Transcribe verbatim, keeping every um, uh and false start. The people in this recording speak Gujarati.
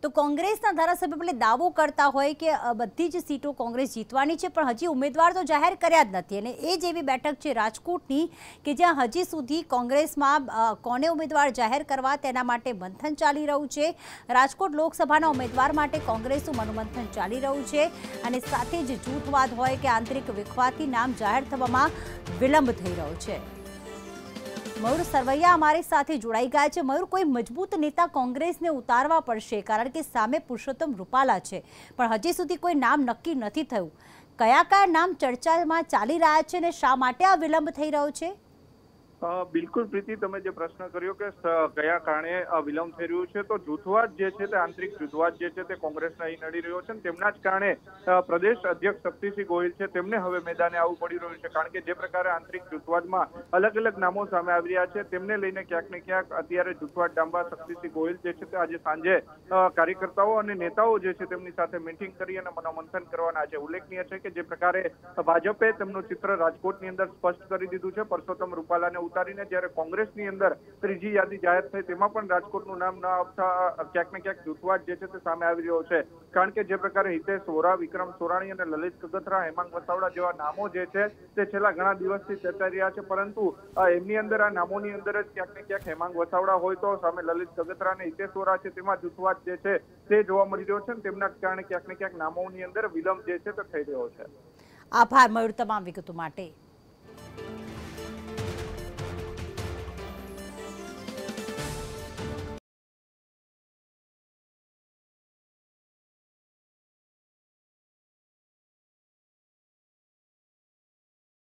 તો કોંગ્રેસના ધારાસભ્ય એટલે દાવો કરતા હોય કે બધી જ સીટો કોંગ્રેસ જીતવાની છે, પણ હજી ઉમેદવાર તો જાહેર કર્યા જ નથી. અને એ જ એવી બેઠક છે રાજકોટની કે જ્યાં હજી સુધી કોંગ્રેસમાં કોને ઉમેદવાર જાહેર કરવા તેના માટે મંથન ચાલી રહ્યું છે. રાજકોટ લોકસભાના ઉમેદવાર માટે કોંગ્રેસનું મનોમંથન ચાલી રહ્યું છે અને સાથે જ જૂથવાદ હોય કે આંતરિક વિખવાદથી નામ જાહેર થવામાં વિલંબ થઈ રહ્યો છે. મયુર સરવૈયા અમારી સાથે જોડાઈ ગયા છે. મયુર, કોઈ મજબૂત નેતા કોંગ્રેસને ઉતારવા પડશે, કારણ કે સામે પુરુષોત્તમ રૂપાલા છે, પણ હજી સુધી કોઈ નામ નક્કી નથી થયું. કયા કયા નામ ચર્ચામાં ચાલી રહ્યા છે અને શા માટે આ વિલંબ થઈ રહ્યો છે? બિલકુલ પ્રીતિ, તમે જે પ્રશ્ન કર્યો કે કયા કારણે વિલંબ થઈ રહ્યું છે, તો જૂથવાદ જે છે તે આંતરિક જૂથવાદ જે છે તે કોંગ્રેસને અહીં નડી રહ્યો છે. તેમના જ કારણે પ્રદેશ અધ્યક્ષ શક્તિસિંહ ગોહિલ છે તેમને હવે મેદાને આવવું પડી રહ્યું છે, કારણ કે જે પ્રકારે આંતરિક જૂથવાદમાં અલગ અલગ નામો સામે આવી રહ્યા છે તેમને લઈને ક્યાંક ને ક્યાંક અત્યારે જૂથવાદ ડામવા શક્તિસિંહ ગોહિલ જે છે તે આજે સાંજે કાર્યકર્તાઓ અને નેતાઓ જે છે તેમની સાથે મીટિંગ કરી અને મનોમંથન કરવાના છે. ઉલ્લેખનીય છે કે જે પ્રકારે ભાજપે તેમનું ચિત્ર રાજકોટની અંદર સ્પષ્ટ કરી દીધું છે પુરુષોત્તમ રૂપાલાને ઉતારીને, જ્યારે કોંગ્રેસની અંદર ત્રીજી યાદી જાહેર થઈ તેમાં પણ રાજકોટનું નામ ન આવતા ક્યાંક ને ક્યાંક જૂથવાદ જે છે તે સામે આવી રહ્યો છે. કારણ કે જે પ્રકારે હિતેશ વોરા, વિક્રમ સોરાણી અને લલિત કગથરા, હેમાંગ વસાવડા જેવા નામો જે છે તે છેલ્લા ઘણા દિવસથી ચર્ચાઈ રહ્યા છે, પરંતુ એમની અંદર આ નામોની અંદર જ ક્યાંક ને ક્યાંક હેમાંગ વસાવડા હોય તો સામે લલિત કગથરા અને હિતેશ વોરા છે તેમાં જૂથવાદ જે છે તે જોવા મળી રહ્યો છે. તેમના કારણે ક્યાંક ને ક્યાંક નામોની અંદર વિલંબ જે છે તે થઈ રહ્યો છે. આભાર મયુર તમામ વિગતો માટે.